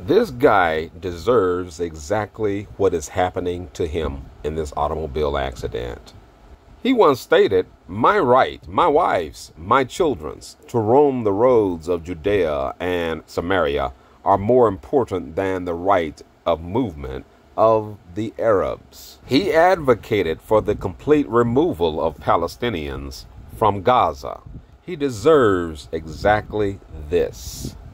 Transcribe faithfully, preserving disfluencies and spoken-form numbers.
This guy deserves exactly what is happening to him in this automobile accident. He once stated, "My right, my wife's, my children's, to roam the roads of Judea and Samaria are more important than the right of movement of the Arabs." He advocated for the complete removal of Palestinians from Gaza. He deserves exactly this.